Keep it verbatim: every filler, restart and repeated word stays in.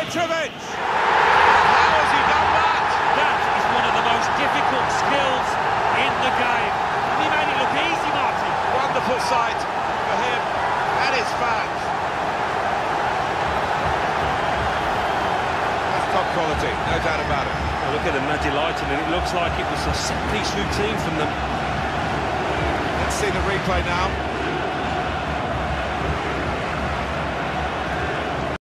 Mitrovic! How has he done that? That is one of the most difficult skills in the game. And he made it look easy, Martin. Wonderful sight for him and his fans. That's top quality, no doubt about it. Well, look at them, they're delighted, and it looks like it was a set-piece routine from them. Let's see the replay now.